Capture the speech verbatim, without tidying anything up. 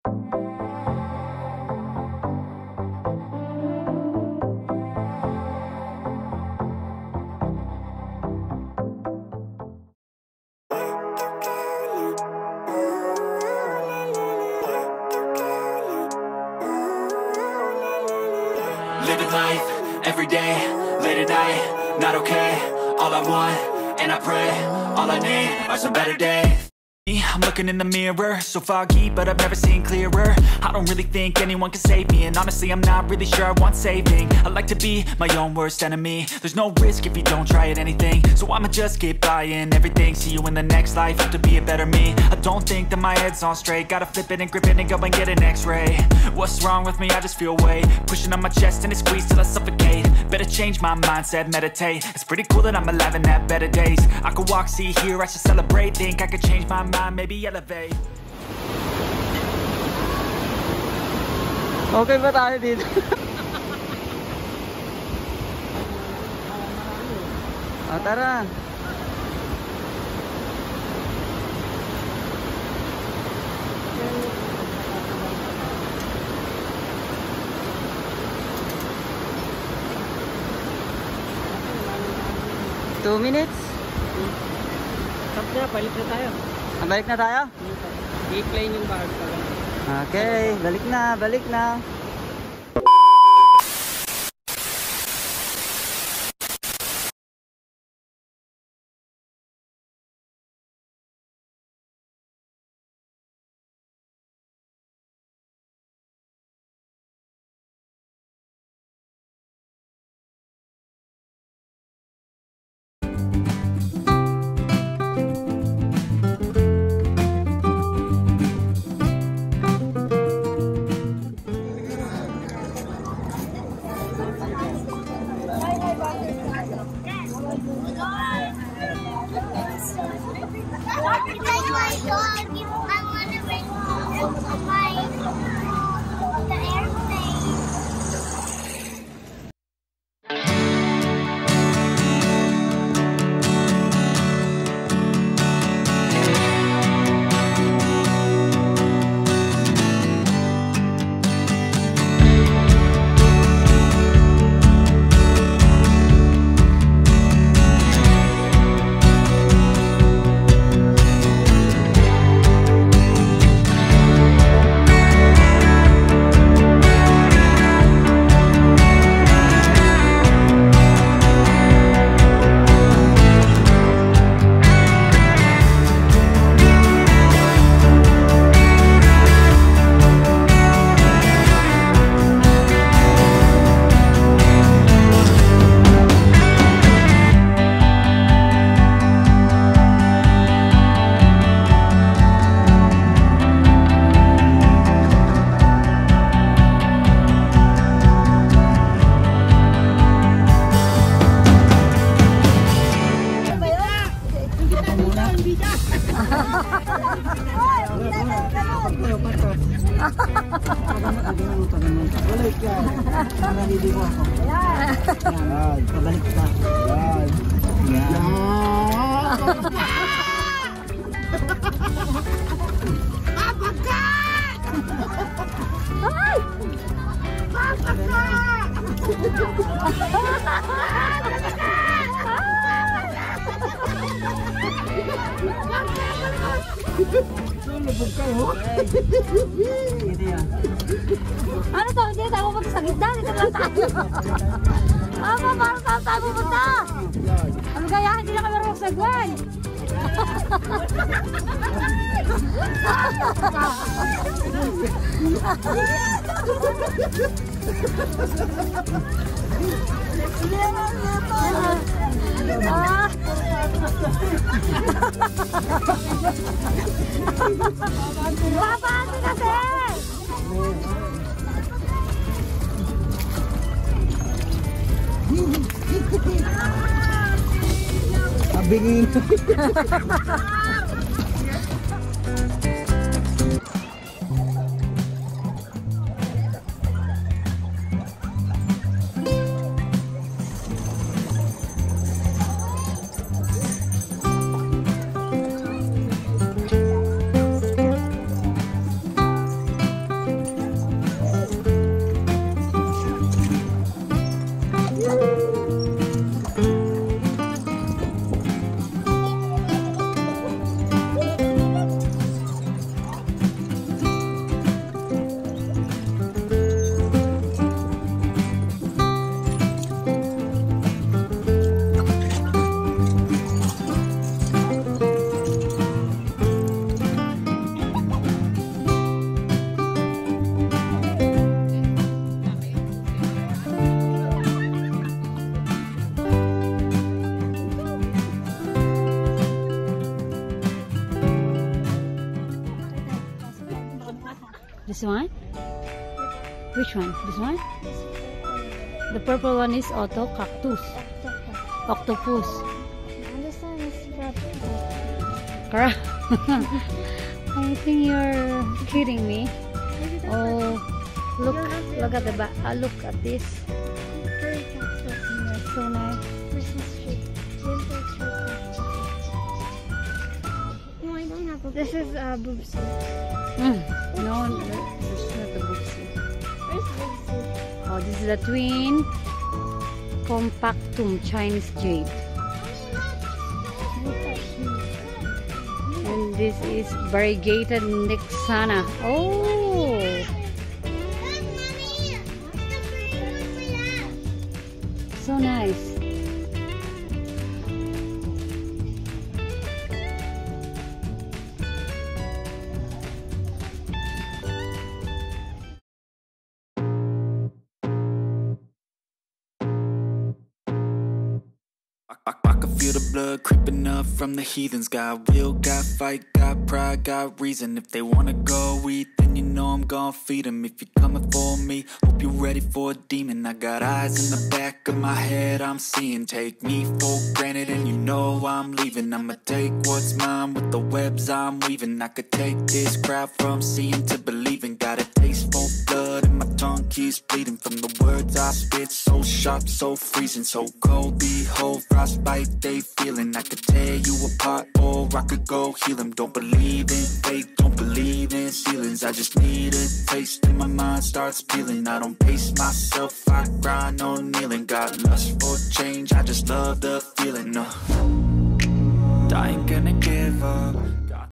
Living life, everyday, late at night, not okay. All I want, and I pray, all I need are some better days. I'm looking in the mirror, so foggy, but I've never seen clearer. I don't really think anyone can save me, and honestly I'm not really sure I want saving. I like to be my own worst enemy. There's no risk if you don't try at anything, so I'ma just keep buying everything. See you in the next life, have to be a better me. I don't think that my head's on straight, gotta flip it and grip it and go and get an x-ray. What's wrong with me? I just feel weight pushing on my chest and it squeezes till I suffocate. Better change my mindset, meditate. It's pretty cool that I'm alive and have better days. I could walk, see, hear, I should celebrate. Think I could change my mind, maybe elevate. Okay ba tayo dito? O tara. Two minutes. Tapos na, balik na tayo. Balik na tayo? I-plane yung bag pala. Okay, balik na, balik na. Balik ka. Naliligo ako. Yan. Yan. Pabalik ka. Yan. Yan. Papa ka! Ay! Papa ka! Lubog ka, ho? Ano to? Hindi tayo pupunta sa gitna. Dito lang tayo. Ama, parang saan tayo pupunta? Ano kaya? Hindi na kami marunong sagwan. Ah! Papaano kasi? Abingin. This one? Which one? This one? The purple one is auto cactus. Octopus. And this one is crocodile. Crab. I think you're kidding me. Oh, look, look at the back. Uh, look at this. Furry cactus. That's so nice. Christmas tree. Gentle tree cactus. No, I don't have a. This is uh, boobsy. Mm. No, this is not the boobsy. Where's boobsy? Oh, this is the twin compactum Chinese jade. And this is variegated Nexana. Oh, so nice. I, I can feel the blood creeping up from the heathens. Got will, got fight, got pride, got reason. If they wanna go eat, then you know I'm gon' feed them. If you're coming for me, hope you're ready for a demon. I got eyes in the back of my head, I'm seeing. Take me for granted and you know I'm leaving. I'ma take what's mine with the webs I'm weaving. I could take this crowd from seeing to believing. Got a taste for blood and my tongue keeps bleeding. From the words I spit, so sharp, so freezing, so cold. Behold, frostbite they feeling. I could tear you apart or I could go heal them. Don't believe in fate, don't believe in ceilings. I just need a taste and my mind starts peeling. I don't pace myself, I grind on kneeling. Got lust for change, I just love the feeling. uh. I ain't gonna give up,